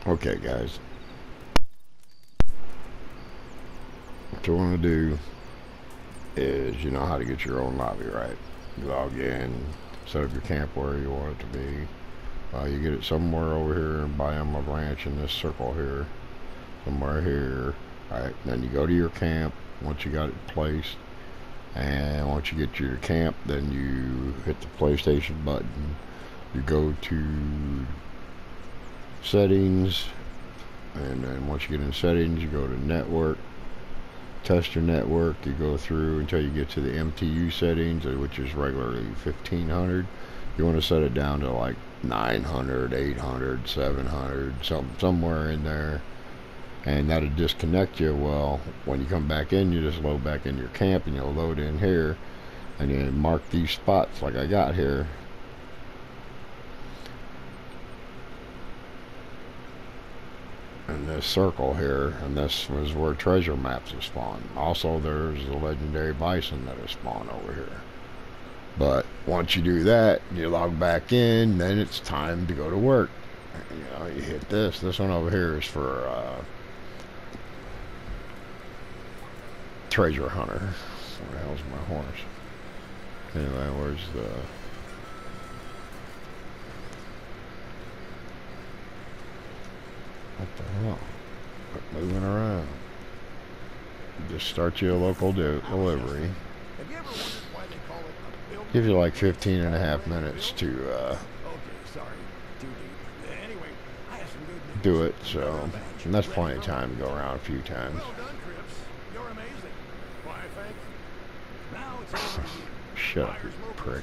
Okay, guys. What you want to do is, you know how to get your own lobby, right? You log in, set up your camp where you want it to be. You get it somewhere over here in Bioma Ranch in this circle here. Somewhere here. Alright, then you go to your camp once you got it placed. And once you get your camp, then you hit the PlayStation button. You go to settings. And then once you get in settings, you go to network. Test your network. You go through until you get to the MTU settings, which is regularly 1500. You want to set it down to like 900, 800, 700, somewhere in there, and that'll disconnect you. Well, when you come back in, you just load back in your camp, and you'll load in here, and then mark these spots like I got here. And this circle here, and this was where treasure maps will spawn. Also, there's a legendary bison that will spawn over here. But once you do that, you log back in, then it's time to go to work. You know, you hit this. This one over here is for treasure hunter. Where the hell's my horse? Anyway, where's the... What the hell? Quit moving around. Just start you a local delivery. Gives you like 15.5 minutes to do it, so and that's plenty of time to go around a few times. Shut up, you prick.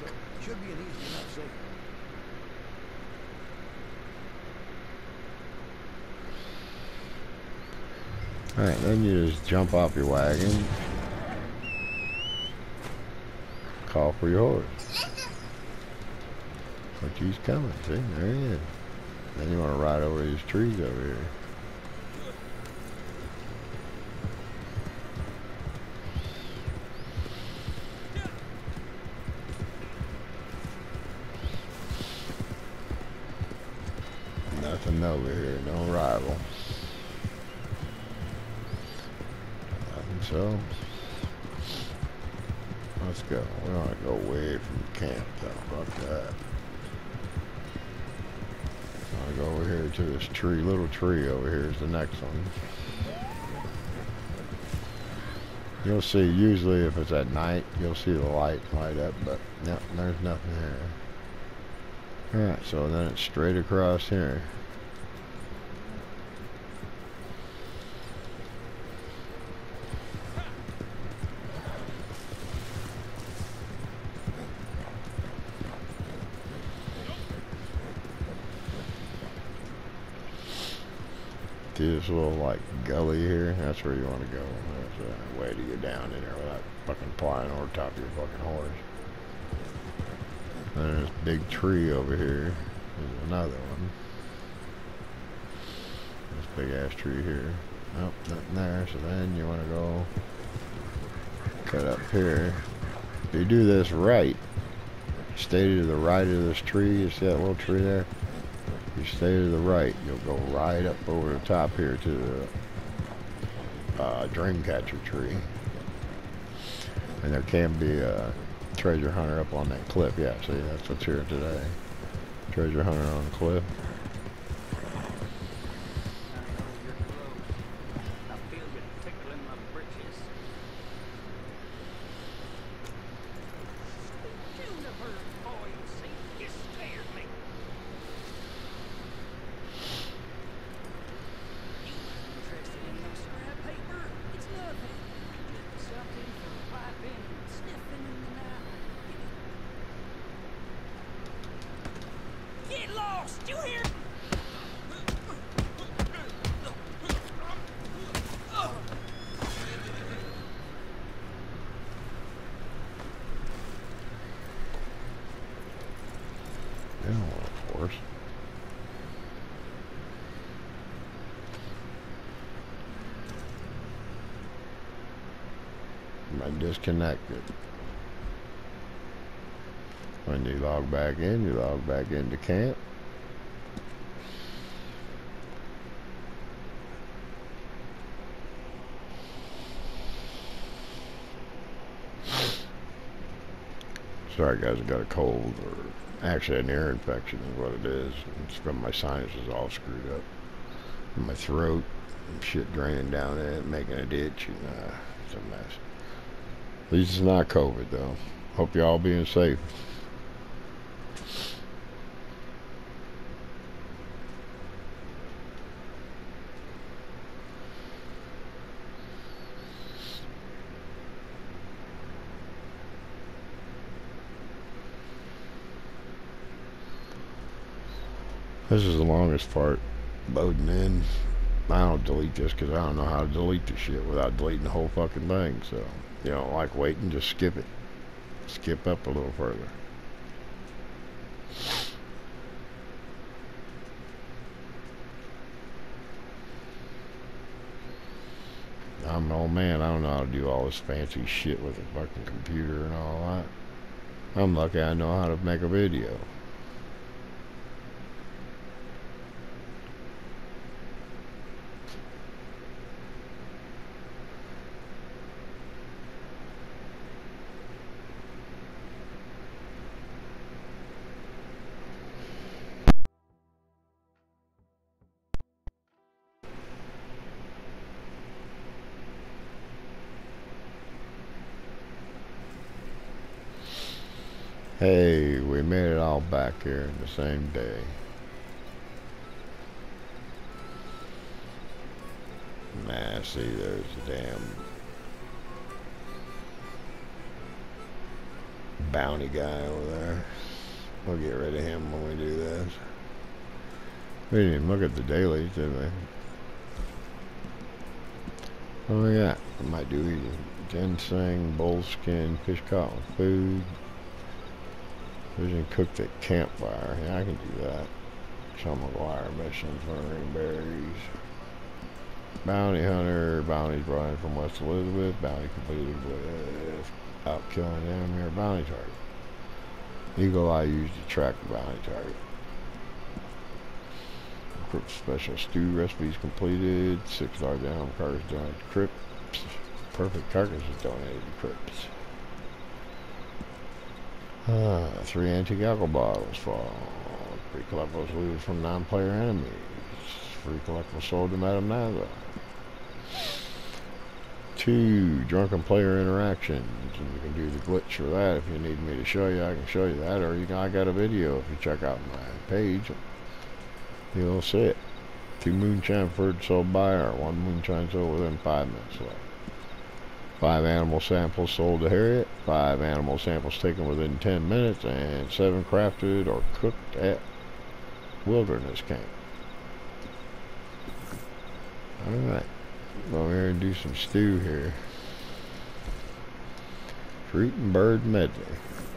Alright, then you just jump off your wagon. Call for your horse. But he's coming, see? There he is. Then you want to ride over these trees over here. Nothing over here, no rival. So let's go. We don't want to go away from camp though. Fuck that. I want to go over here to this tree. Little tree over here is the next one. You'll see, usually if it's at night, you'll see the light up, but no, there's nothing here. Alright, so then it's straight across here. This little like gully here, that's where you want to go. There's a way to get down in there without fucking flying over top of your fucking horse. And there's this big tree over here. There's another one. This big ass tree here. Nope, nothing there. So then you want to go cut up here. If you do this right, stay to the right of this tree. You see that little tree there? You stay to the right, you'll go right up over the top here to the dreamcatcher tree. And there can be a treasure hunter up on that cliff. Yeah, see, that's what's here today. Treasure hunter on the cliff. You hear? Yeah, of course. I'm disconnected. When you log back in, you log back into camp. Sorry guys, I got a cold, or actually an ear infection is what it is. It's from my sinuses all screwed up. In my throat, and shit draining down it, making a ditch, and it's a mess. At least it's not COVID though. Hope y'all being safe. This is the longest part loading in. I don't delete this because I don't know how to delete the shit without deleting the whole fucking thing. So, you don't like waiting, just skip it. Skip up a little further. I'm an old man. I don't know how to do all this fancy shit with a fucking computer and all that. I'm lucky I know how to make a video. Hey, we made it all back here in the same day. Nah, see, there's a damn bounty guy over there. We'll get rid of him when we do this. We didn't even look at the dailies, did we? Oh yeah, I might do eating. Ginseng, bull skin, fish caught with food. Vision cooked at campfire. Yeah, I can do that. Sean McGuire missions, murdering berries. Bounty hunter. Bounties brought in from West Elizabeth. Bounty completed without killing an enemy or bounty target. Eagle eye used to track the bounty target. Crypt special stew recipes completed. 6 large animal carcass donated to crypts. Perfect carcasses donated to crypts. 3 antique alcohol bottles fall. 3 collectibles looted from non-player enemies. 3 collectibles sold to Madame Naza. 2 drunken player interactions, and you can do the glitch for that. If you need me to show you, I can show you that, or you can, I got a video. If you check out my page, you'll see it. 2 moonshine preferred sold by, or 1 moonshine sold within 5 minutes left. 5 animal samples sold to Harriet, 5 animal samples taken within 10 minutes, and 7 crafted or cooked at Wilderness Camp. Alright, go over here and do some stew here. Fruit and bird medley.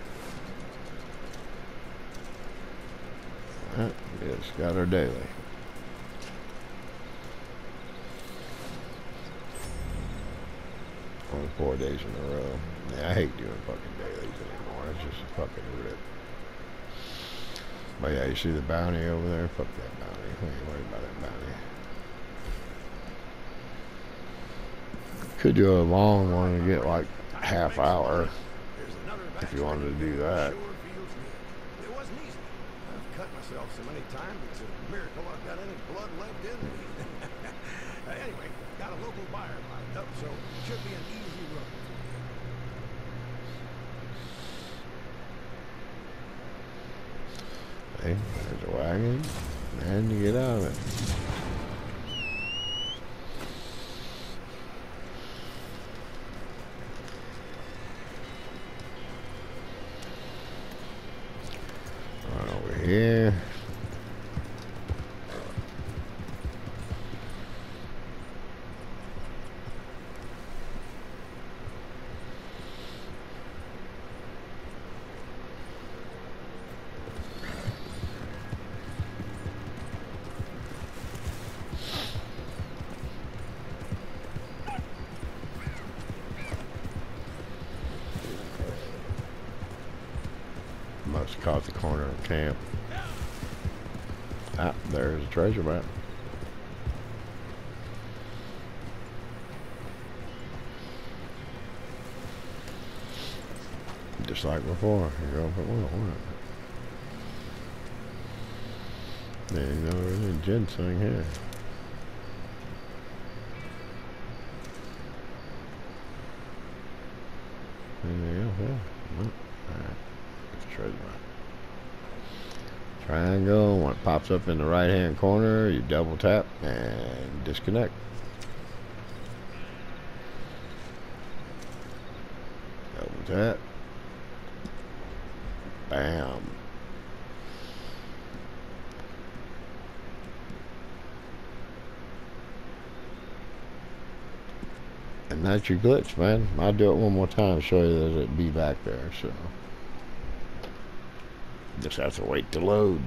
Alright, just got our daily. Only 4 days in a row. Yeah, I hate doing fucking dailies anymore. It's just a fucking rip. But yeah, you see the bounty over there? Fuck that bounty. We ain't worried about that bounty. Could do a long one and get like a half hour if you wanted to do that. It wasn't easy. I've cut myself so many times, it's a miracle I've got any blood left in me. Anyway, got a local buyer lined up, so it should be an easy run. Hey, there's a wagon, and you get out of it. Run over here. Must have caught the corner of camp. Ah, there's a treasure map. Just like before. You go for one. There you go, really ginseng here. Anything else? Yeah. Nope. Alright. Let's try that. Triangle. When it pops up in the right hand corner, you double tap and disconnect. Double tap. Bam. And that's your glitch, man. I'll do it one more time to show you that it'd be back there, so. Just have to wait to load.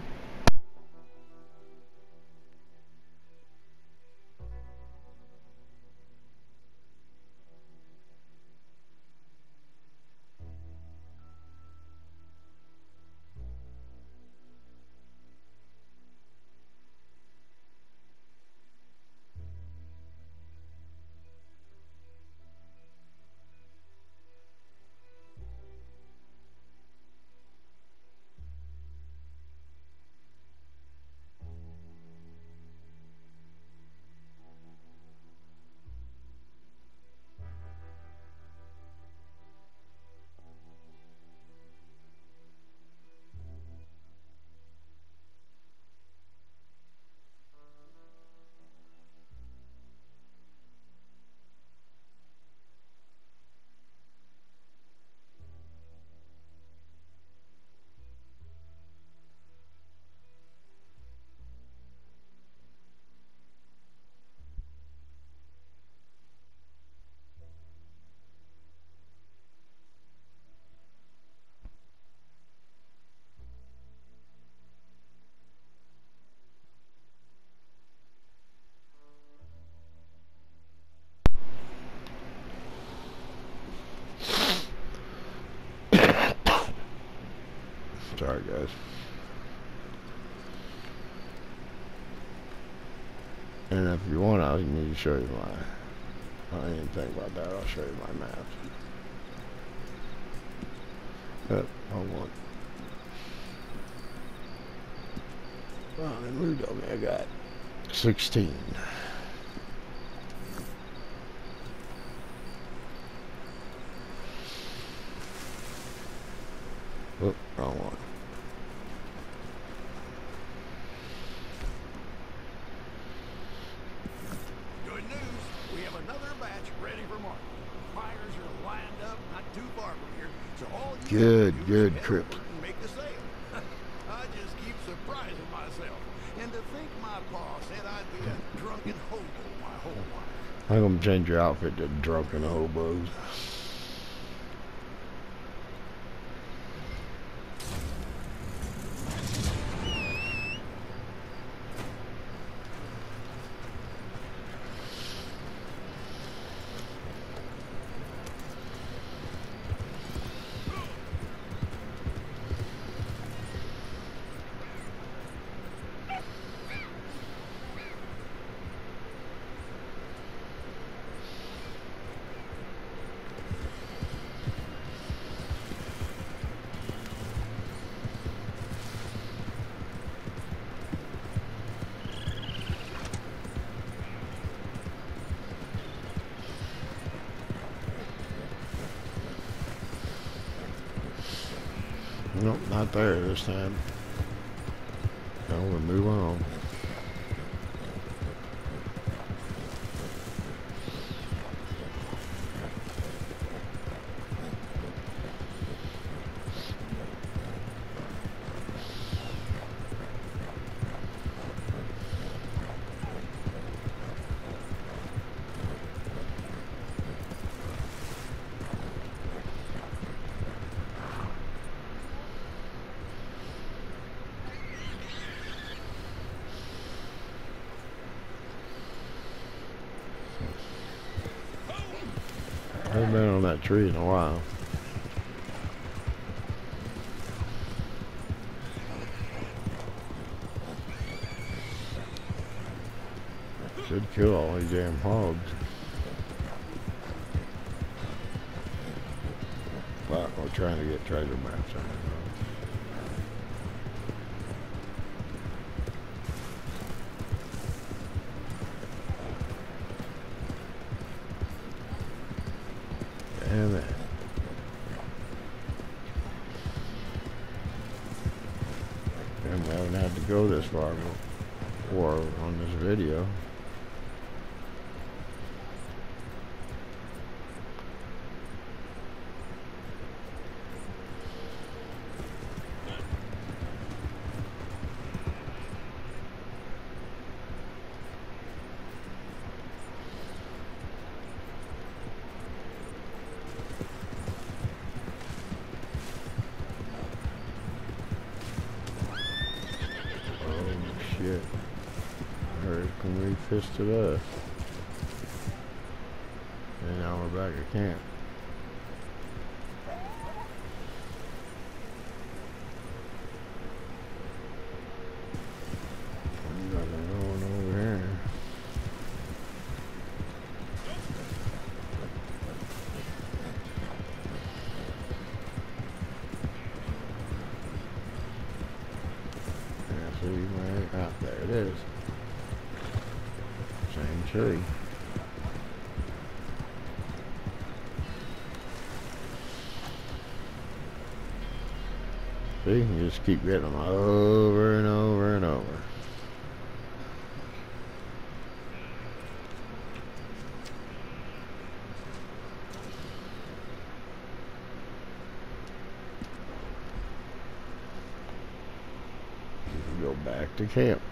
Sorry, guys. And if you want, I need to show you my. I didn't think about that. I'll show you my maps. Yep, hold on. Well, they moved on me. I got 16. Oop, wrong one. Good news. We have another batch ready for market. Buyers are lined up not too far from here, so all you Good, have to do good, is head Crip. over and make a sale. I just keep surprising myself. And to think my pa said I'd be a drunken hobo my whole life. I'm gonna change your outfit to drunken hobos. Nope, not there this time. No, we'll move on. I haven't been on that tree in a while. Should kill all these damn hogs. Wow, trying to get treasure maps on it. Damn it. And we haven't had to go this far before on this video. Shit. There's gonna be fisted us. And now we're back at camp. Nothing going over here. See, right out there it is. Same tree. See, you just keep getting them over and over and over. Go back to camp.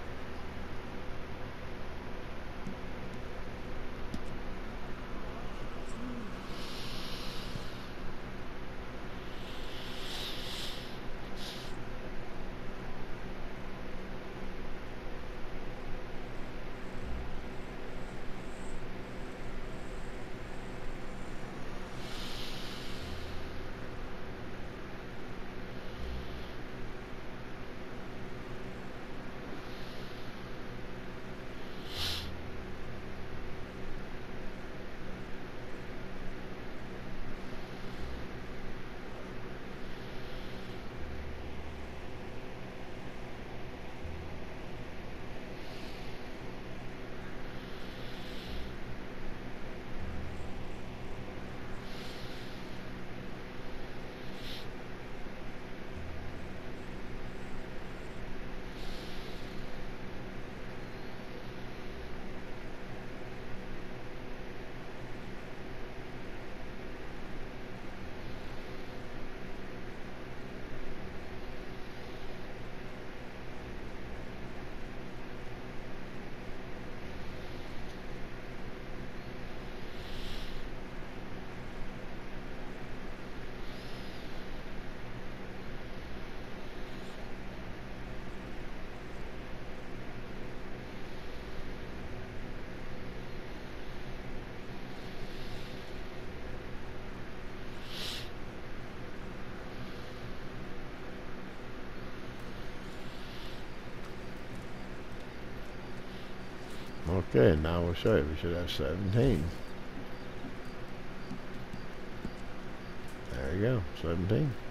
Okay, now we'll show you. We should have 17. There you go, 17.